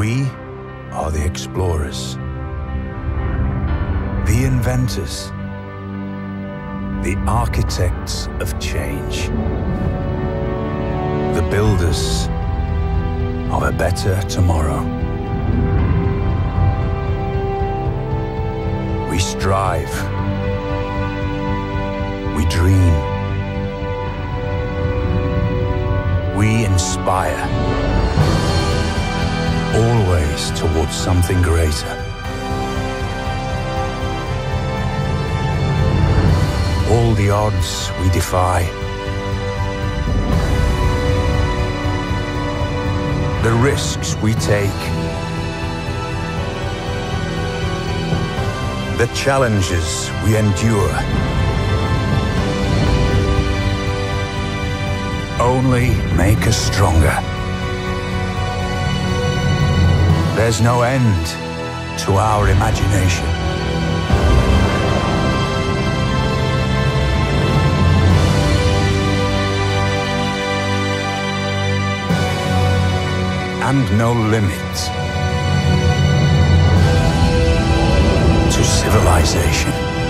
We are the explorers, the inventors, the architects of change, the builders of a better tomorrow. We strive, we dream, we inspire, always towards something greater. All the odds we defy, the risks we take, the challenges we endure, only make us stronger. There's no end to our imagination. And no limit to civilization.